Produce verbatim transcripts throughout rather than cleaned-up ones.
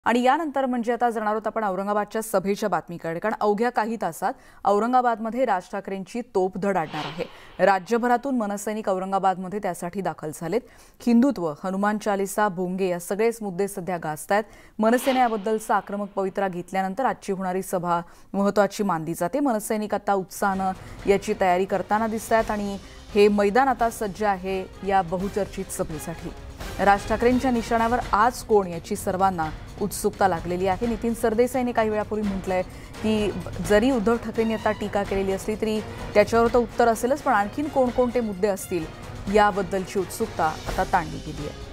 आणि यानंतर म्हणजे आता जाणार आहोत आपण औरंगाबादच्या सभेच्या बातमीकडे, कारण अवघ्या काही तासात औरंगाबादमध्ये राज ठाकरेंची तोफ धडाडणार आहे। राज्यभरातून मनसैनिक औरंगाबादमध्ये त्यासाठी दाखल झालेत। हिंदुत्व, हनुमान चालीसा, बोंगे या सगळेच मुद्दे सध्या गाजतायत। मनसेने याबद्दलचा आक्रमक पवित्रा घेतल्यानंतर आजची होणारी सभा महत्त्वाची मानली जाते। मनसैनिक आता उत्साहाने याची तयारी करताना दिसतात आणि हे मैदान आता सज्ज आहे या बहुचर्चित सभेसाठी। राज ठाकरेंच्या निशाण्यावर आज कोण याची सर्वांना उत्सुकता लागलेली आहे। नितीन सरदेसाईने काही वेळापूर्वी म्हटलंय की जरी उद्धव ठाकरेंनी आता टीका केलेली असली तरी त्याच्यावर तर उत्तर असेलच, पण आणखीन कोणकोणते मुद्दे असतील याबद्दलची उत्सुकता आता ताणली गेली आहे।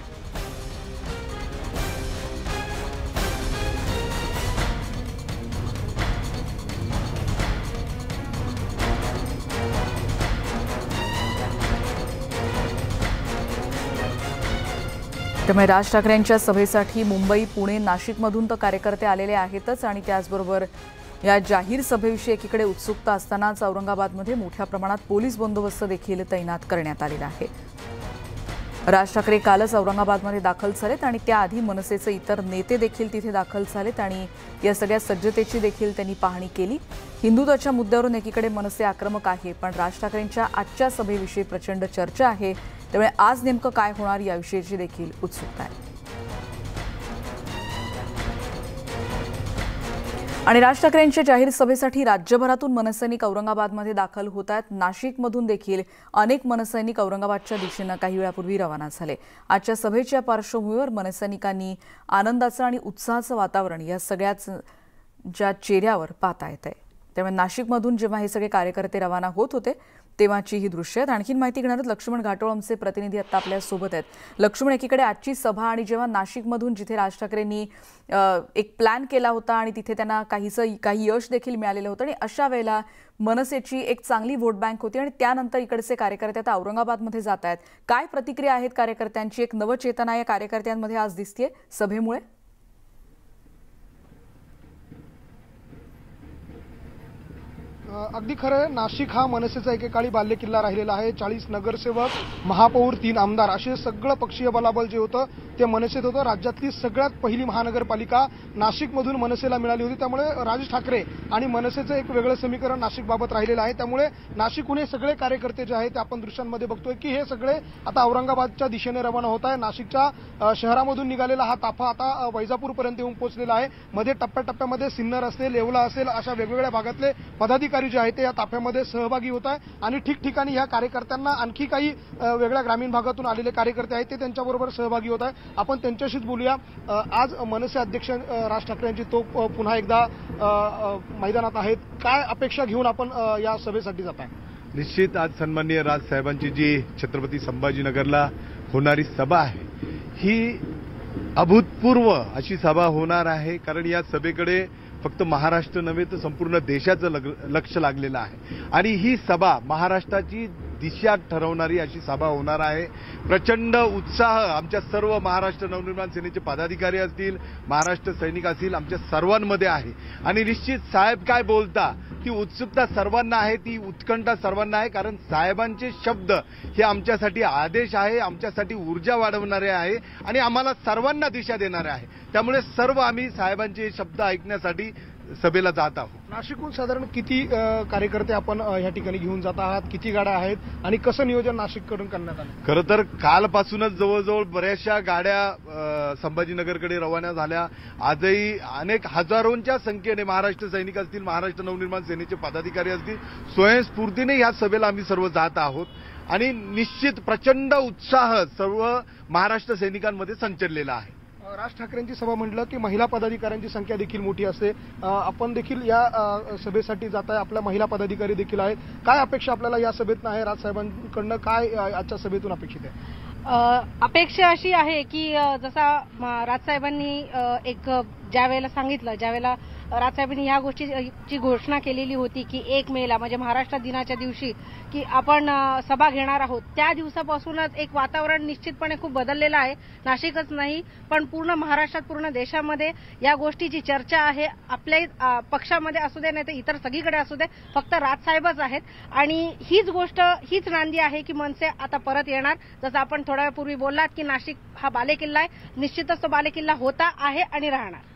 त्यामुळे राज ठाकरेंच्या सभेसाठी मुंबई, पुणे, नाशिकमधून तर कार्यकर्ते आलेले आहेतच आणि त्याचबरोबर या जाहीर सभेविषयी एकीकडे उत्सुकता असतानाच औरंगाबादमध्ये मोठ्या प्रमाणात पोलीस बंदोबस्त देखील तैनात करण्यात आलेला आहे। राज ठाकरे कालच औरंगाबादमध्ये दाखल झालेत आणि त्याआधी मनसेचे इतर नेते देखील तिथे दाखल झालेत आणि या सगळ्या सज्जतेची देखील त्यांनी पाहणी केली। हिंदुत्वाच्या मुद्द्यावरून एकीकडे मनसे आक्रमक आहे, पण राज ठाकरेंच्या आजच्या सभेविषयी प्रचंड चर्चा आहे। त्यामुळे आज नेमकं काय होणार याविषयीची देखील उत्सुकता आहे। आणि राज ठाकरेंच्या जाहीर सभेसाठी राज्यभरातून मनसैनिक औरंगाबादमध्ये दाखल होत आहेत। नाशिकमधून देखील अनेक मनसैनिक औरंगाबादच्या दिशेने काही वेळापूर्वी रवाना झाले। आजच्या सभेच्या पार्श्वभूमीवर मनसैनिकांनी आनंदाचं आणि उत्साहाचं वातावरण या सगळ्याच ज्या चेहऱ्यावर पाहता येत आहे। त्यामुळे नाशिकमधून जेव्हा हे सगळे कार्यकर्ते रवाना होत होते तेव्हाची ही दृश्य आहेत। आणखीन माहिती घेणार लक्ष्मण घाटोळ आमचे प्रतिनिधी आता आपल्या सोबत आहेत। लक्ष्मण, एकीकडे आजची सभा आणि जेव्हा नाशिकमधून जिथे राज ठाकरेंनी एक प्लॅन केला होता आणि तिथे त्यांना काहीसं काही यश देखील मिळालेलं होतं आणि अशा वेळेला मनसेची एक चांगली वोट बँक होती आणि त्यानंतर इकडचे कार्यकर्ते आता औरंगाबादमध्ये जात आहेत। काय प्रतिक्रिया आहेत कार्यकर्त्यांची? एक नवचेतना या कार्यकर्त्यांमध्ये आज दिसतेय सभेमुळे? अगदी खरं, नाशिक हा मनसेचा एकेकाळी बालेकिल्ला राहिलेला आहे। चाळीस नगरसेवक, महापौर, तीन आमदार असे सगळं पक्षीय बलाबल जे होतं ते मनसेत होतं। राज्यातली सगळ्यात पहिली महानगरपालिका नाशिकमधून मनसेला मिळाली होती। त्यामुळे राज ठाकरे आणि मनसेचं एक वेगळं समीकरण नाशिकबाबत राहिलेलं आहे। त्यामुळे नाशिकहून हे सगळे कार्यकर्ते जे आहेत ते आपण दृश्यांमध्ये बघतोय की हे सगळे आता औरंगाबादच्या दिशेने रवाना होत आहे। नाशिकच्या शहरामधून निघालेला हा ताफा आता वैजापूरपर्यंत येऊन पोहोचलेला आहे। मध्ये टप्प्याटप्प्यामध्ये सिन्नर असेल, येवला असेल अशा वेगवेगळ्या भागातले पदाधिकारी जे आहेत ते या ताफ्यामध्ये सहभागी होत आहे आणि ठिकठिकाणी ह्या कार्यकर्त्यांना आणखी काही वेगळ्या ग्रामीण भागातून आलेले कार्यकर्ते आहेत ते त्यांच्याबरोबर सहभागी होत आहे। आपण त्यांच्याशीच बोलूया। आज मनसे अध्यक्ष राज ठाकरे यांची तोफ पुन्हा एकदा मैदानात आहेत। काय अपेक्षा घेऊन आपण या सभेसाठी जात आहे? निश्चित आज सन्माननीय राज साहेबांची जी छत्रपती संभाजीनगरला होणारी सभा आहे ही अभूतपूर्व अशी सभा होणार आहे, कारण या सभेकडे फक्त महाराष्ट्र नव्हे तर संपूर्ण देशाचं लक्ष लागलेलं आहे आणि ही सभा महाराष्ट्राची दिशा ठरवणारी अशी सभा होणार आहे। प्रचंड उत्साह आमच्या सर्व महाराष्ट्र नवनिर्माण सेनेचे पदाधिकारी असतील, महाराष्ट्र सैनिक असतील, आमच्या सर्वांमध्ये आहे आणि निश्चित साहेब काय बोलता ती उत्सुकता सर्वांना आहे, ती उत्कंठा सर्वांना आहे, कारण साहेबांचे शब्द हे आमच्यासाठी आदेश आहे, आमच्यासाठी ऊर्जा वाढवणारे आहे आणि आम्हाला सर्वांना दिशा देणारे आहे। त्यामुळे सर्व आम्ही साहेबांचे शब्द ऐकण्यासाठी सभेला जात आहोत। नाशिकहून साधारण किती कार्यकर्ते आपण या ठिकाणी घेऊन जात आहात? किती गाड्या आहेत आणि कसं नियोजन नाशिककडून करण्यात आलं? खरं तर कालपासूनच जवळजवळ बऱ्याचशा गाड्या संभाजीनगरकडे रवाना झाल्या। आजही अनेक हजारोंच्या संख्येने महाराष्ट्र सैनिक असतील, महाराष्ट्र नवनिर्माण सेनेचे पदाधिकारी असतील, स्वयंस्फूर्तीने या सभेला आम्ही सर्व जात आहोत आणि निश्चित प्रचंड उत्साह सर्व महाराष्ट्र सैनिकांमध्ये संचरलेला आहे। राज ठाकरेंची सभा म्हटलं की महिला पदाधिकाऱ्यांची संख्या देखील मोठी असते। आपण देखील या सभेसाठी जात आहे, आपल्या महिला पदाधिकारी देखील आहेत। काय अपेक्षा आपल्याला या सभेत आहे? राजसाहेबांकडनं काय आजच्या सभेतून अपेक्षित आहे? अपेक्षा अशी आहे की जसा राजसाहेबांनी एक ज्या वेळेला सांगितलं, ज्यावेळेला राजसाहेबांनी या गोष्टीची घोषणा केलेली होती की एक मेला म्हणजे महाराष्ट्र दिनाच्या दिवशी की आपण सभा घेणार आहोत, त्या दिवसापासूनच एक वातावरण निश्चितपणे खूप बदललेलं आहे। नाशिकच नाही पण पूर्ण महाराष्ट्रात, पूर्ण देशामध्ये या गोष्टीची चर्चा आहे। आपल्या पक्षामध्ये असू दे नाही तर इतर सगळीकडे असू दे, फक्त राजसाहेबच आहेत आणि हीच गोष्ट, हीच नांदी आहे की मनसे आता परत येणार। जसं आपण थोड्या वेळापूर्वी बोललात की नाशिक हा बालेकिल्ला आहे, निश्चितच तो बालेकिल्ला होता, आहे आणि राहणार।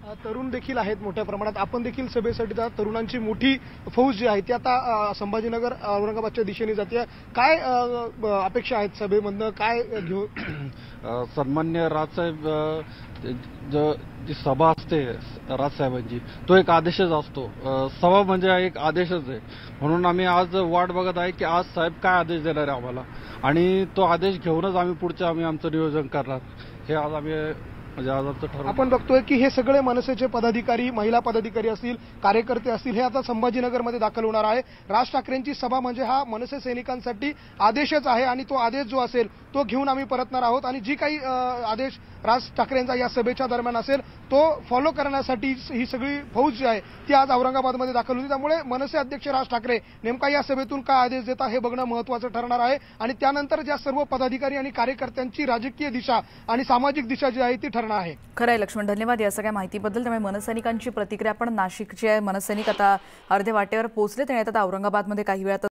अ, तरुण देखील आहेत मोठ्या प्रमाणात. आपण देखील सभेसाठी जा तरुणांची मोठी फौज जी आहे ती आता अ, संभाजीनगर औरंगाबादच्या दिशेने जाते. काय अ, ब- अपेक्षा आहेत सभेमधनं काय घेऊ अ, सन्मान्य राजसाहेब अ, ज- जी सभा असते राजसाहेबांची तो एक आदेशच असतो. अ, सभा म्हणजे हा एक आदेशच आहे. म्हणून आम्ही आज वाट बघत आहे की आज साहेब काय आदेश देणार आहे आम्हाला, आणि तो आदेश घेऊनच आम्ही पुढचं आम्ही आमचं नियोजन करणार. हे आज आम्ही म्हणजे आज आमचं ठरवलं. आपण बघतोय की हे सगळे मनसेचे पदाधिकारी, महिला पदाधिकारी असतील, कार्यकर्ते असतील, हे आता संभाजीनगरमध्ये दाखल होणार आहे. राज ठाकरेंची सभा म्हणजे हा मनसे सैनिकांसाठी आदेशच आहे आणि तो आदेश जो असेल तो घेऊन आम्ही परतणार आहोत. आणि जी काही अ, आदेश राज ठाकरेंचा या सभेच्या दरम्यान असेल तो फॉलो करण्यासाठी ही सगळी फौज जी आहे ती आज औरंगाबादमध्ये दाखल होती. त्यामुळे मनसे अध्यक्ष राज ठाकरे नेमका या सभेतून काय आदेश देतात हे बघणं महत्त्वाचं ठरणार आहे. आणि त्यानंतर ज्या सर्व पदाधिकारी आणि कार्यकर्त्यांची राजकीय दिशा आणि सामाजिक दिशा जी आहे ती ठरणार आहे. खरंय लक्ष्मण, धन्यवाद या सगळ्या माहितीबद्दल. त्यामुळे मनसैनिकांची प्रतिक्रिया पण नाशिकची आहे. मनसैनिक आता अर्धे वाटेवर पोहोचले आणि आता औरंगाबादमध्ये काही वेळात